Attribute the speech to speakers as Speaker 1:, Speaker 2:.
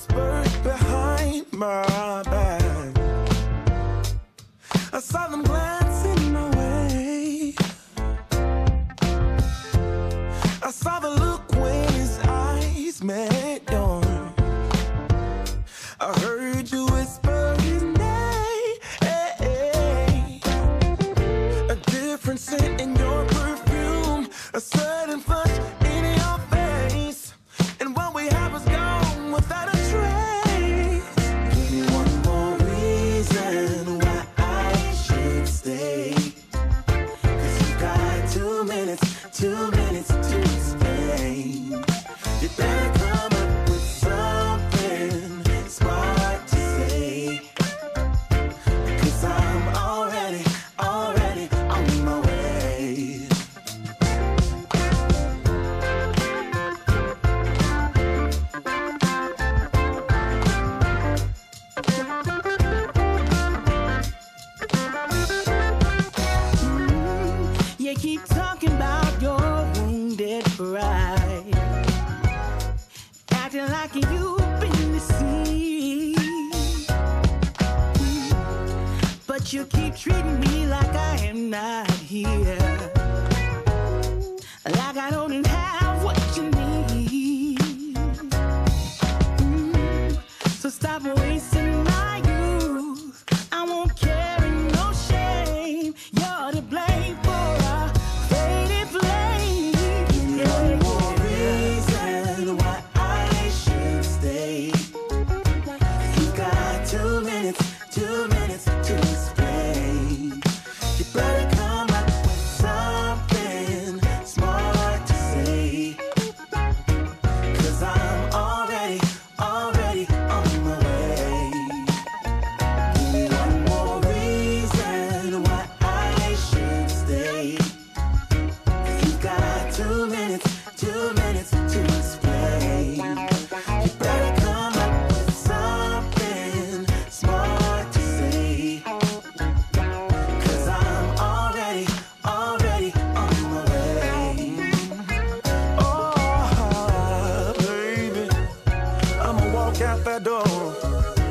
Speaker 1: whispered behind my back. I saw them glancing my way. I saw the look when his eyes met yours. I heard you whisper his name. A different scent in your perfume, a sudden flush in your face, and what we had was gone without a trace. Give me one more reason why I should stay, 'cause you got 2 minutes to explain. You better come up with something smart to say, because I'm already on my way. You keep talking about your wounded pride, acting like you've been deceived, but you keep treating me like I am not here, like I don't have what you need. So stop wasting my youth. I won't carry no shame. You're to blame for a faded flame. One more reason why I should stay. You got 2 minutes to explain. You better come up with something smart to say, 'cause I'm already on my way. Give me one more reason why I should stay. You got 2 minutes to explain. You better come up with something smart to say, 'cause I'm already on my way. Oh, baby, I'ma walk out that door